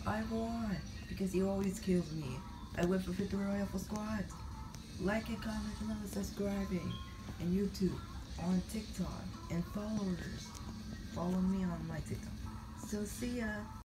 I won because he always kills me. I went for 50 royale for squad. Like and comment and subscribing. And YouTube, on TikTok, and followers. Follow me on my TikTok. So see ya.